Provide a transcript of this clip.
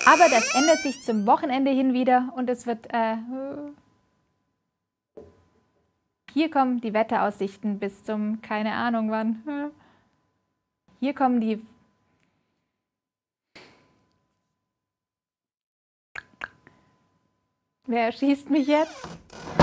Aber das ändert sich zum Wochenende hin wieder und es wird... hier kommen die Wetteraussichten bis zum keine Ahnung wann. Hier kommen die... Wer erschießt mich jetzt?